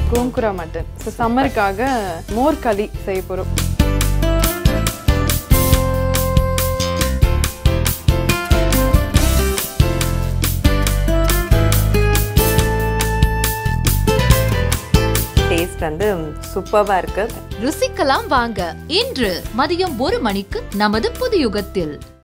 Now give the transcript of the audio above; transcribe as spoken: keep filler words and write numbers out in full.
Gongura mutton. So சம்மருக்காக மோர் களி செய்ய போகிறோம். டேஸ்ட் வந்து சூப்பர்வா இருக்கு. ருசிக்கலாம் வாங்க. இன்று மதியம் ஒரு மணிக்கு நமது புது யுகத்தில்.